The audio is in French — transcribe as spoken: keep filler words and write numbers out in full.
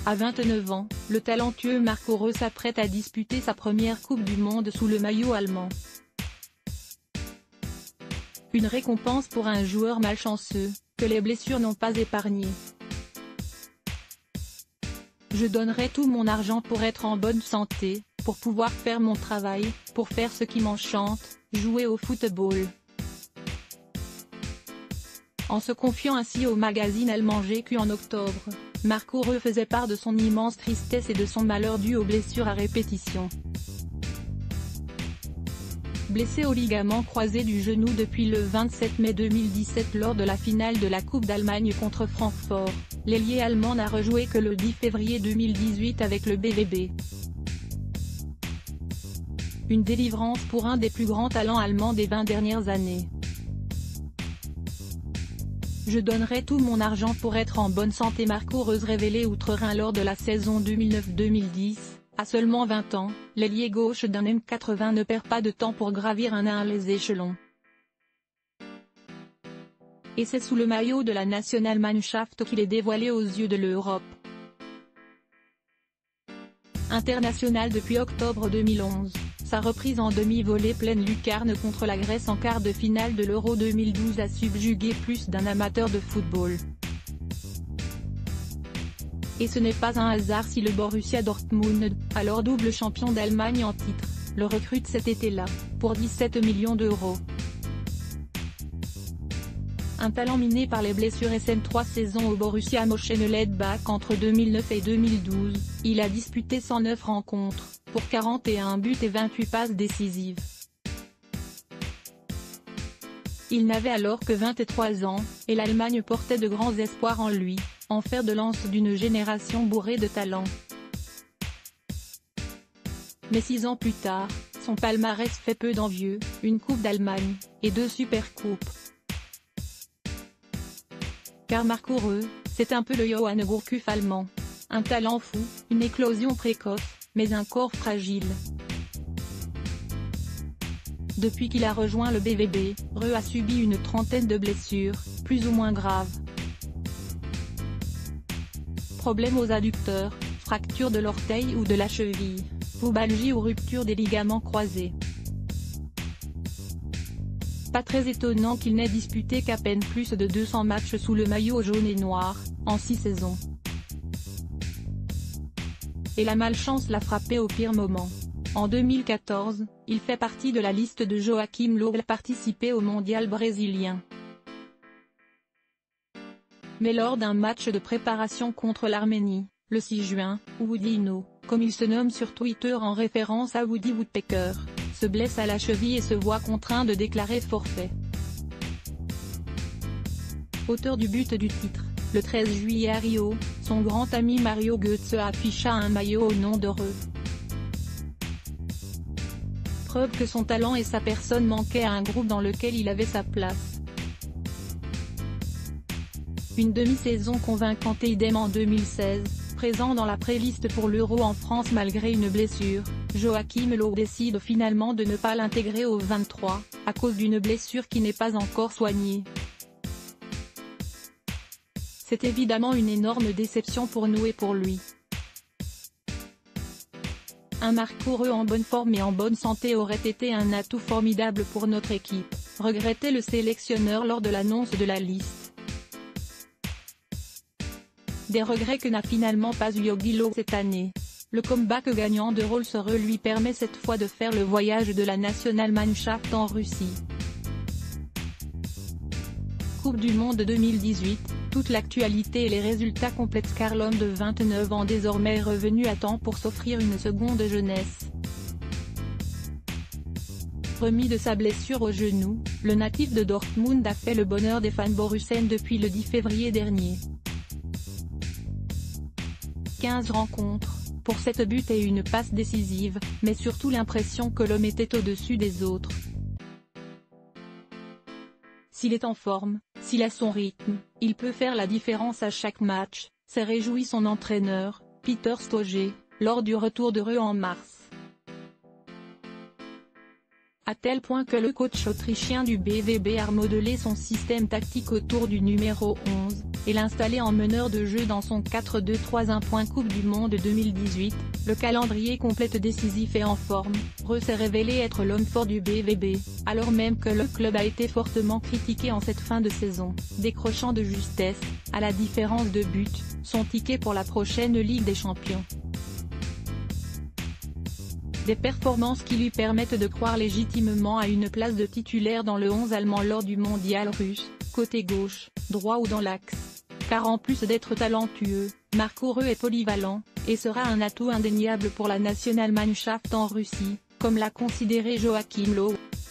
À vingt-neuf ans, le talentueux Marco Reus s'apprête à disputer sa première Coupe du Monde sous le maillot allemand. Une récompense pour un joueur malchanceux, que les blessures n'ont pas épargné. Je donnerai tout mon argent pour être en bonne santé, pour pouvoir faire mon travail, pour faire ce qui m'enchante, jouer au football. En se confiant ainsi au magazine allemand G Q en octobre, Marco Reus faisait part de son immense tristesse et de son malheur dû aux blessures à répétition. Blessé au ligament croisé du genou depuis le vingt-sept mai deux mille dix-sept lors de la finale de la Coupe d'Allemagne contre Francfort, l'ailier allemand n'a rejoué que le dix février deux mille dix-huit avec le B V B. Une délivrance pour un des plus grands talents allemands des vingt dernières années. Je donnerai tout mon argent pour être en bonne santé. Marco Reus révélé outre-Rhin lors de la saison deux mille neuf deux mille dix, à seulement vingt ans, l'ailier gauche d'un M quatre-vingts ne perd pas de temps pour gravir un à un les échelons. Et c'est sous le maillot de la Nationalmannschaft qu'il est dévoilé aux yeux de l'Europe. International depuis octobre deux mille onze, sa reprise en demi-volée pleine lucarne contre la Grèce en quart de finale de l'Euro deux mille douze a subjugué plus d'un amateur de football. Et ce n'est pas un hasard si le Borussia Dortmund, alors double champion d'Allemagne en titre, le recrute cet été-là, pour dix-sept millions d'euros. Un talent miné par les blessures et ses trois saisons au Borussia Mönchengladbach entre deux mille neuf et deux mille douze, il a disputé cent neuf rencontres, pour quarante et un buts et vingt-huit passes décisives. Il n'avait alors que vingt-trois ans, et l'Allemagne portait de grands espoirs en lui, en fer de lance d'une génération bourrée de talent. Mais six ans plus tard, son palmarès fait peu d'envieux, une Coupe d'Allemagne, et deux Supercoupes. Car Marco Reus, c'est un peu le Johan Gourcuff allemand. Un talent fou, une éclosion précoce, mais un corps fragile. Depuis qu'il a rejoint le B V B, Reus a subi une trentaine de blessures, plus ou moins graves. Problèmes aux adducteurs, fracture de l'orteil ou de la cheville, pubalgie ou rupture des ligaments croisés. Pas très étonnant qu'il n'ait disputé qu'à peine plus de deux cents matchs sous le maillot jaune et noir, en six saisons. Et la malchance l'a frappé au pire moment. En deux mille quatorze, il fait partie de la liste de Joachim Löw à participer au mondial brésilien. Mais lors d'un match de préparation contre l'Arménie, le six juin, Woodino, comme il se nomme sur Twitter en référence à Woody Woodpecker, se blesse à la cheville et se voit contraint de déclarer forfait. Auteur du but du titre, le treize juillet à Rio, son grand ami Mario Götze afficha un maillot au nom de Reus. Preuve que son talent et sa personne manquaient à un groupe dans lequel il avait sa place. Une demi-saison convaincante et idem en deux mille seize, présent dans la pré-liste pour l'Euro en France malgré une blessure, Joachim Löw décide finalement de ne pas l'intégrer au vingt-trois, à cause d'une blessure qui n'est pas encore soignée. C'est évidemment une énorme déception pour nous et pour lui. Un Marco Reus en bonne forme et en bonne santé aurait été un atout formidable pour notre équipe, regrettait le sélectionneur lors de l'annonce de la liste. Des regrets que n'a finalement pas eu Jogi Löw cette année. Le comeback gagnant de Rolls-Royce lui permet cette fois de faire le voyage de la Nationalmannschaft en Russie. Coupe du Monde deux mille dix-huit, toute l'actualité et les résultats complètent car l'homme de vingt-neuf ans désormais est revenu à temps pour s'offrir une seconde jeunesse. Remis de sa blessure au genou, le natif de Dortmund a fait le bonheur des fans borussiens depuis le dix février dernier. quinze rencontres, pour sept buts et une passe décisive, mais surtout l'impression que l'homme était au-dessus des autres. S'il est en forme, s'il a son rythme, il peut faire la différence à chaque match, s'est réjoui son entraîneur, Peter Stöger, lors du retour de Reus en mars. à tel point que le coach autrichien du B V B a remodelé son système tactique autour du numéro onze, et l'installé en meneur de jeu dans son quatre deux trois un. Coupe du Monde deux mille dix-huit, le calendrier complet décisif et en forme, Reus s'est révélé être l'homme fort du B V B, alors même que le club a été fortement critiqué en cette fin de saison, décrochant de justesse, à la différence de but, son ticket pour la prochaine Ligue des Champions. Des performances qui lui permettent de croire légitimement à une place de titulaire dans le onze allemand lors du mondial russe, côté gauche, droit ou dans l'axe. Car en plus d'être talentueux, Marco Reus est polyvalent, et sera un atout indéniable pour la Nationalmannschaft en Russie, comme l'a considéré Joachim Löw.